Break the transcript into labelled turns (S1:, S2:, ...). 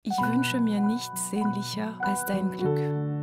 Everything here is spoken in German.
S1: Ich wünsche mir nichts sehnlicher als dein Glück.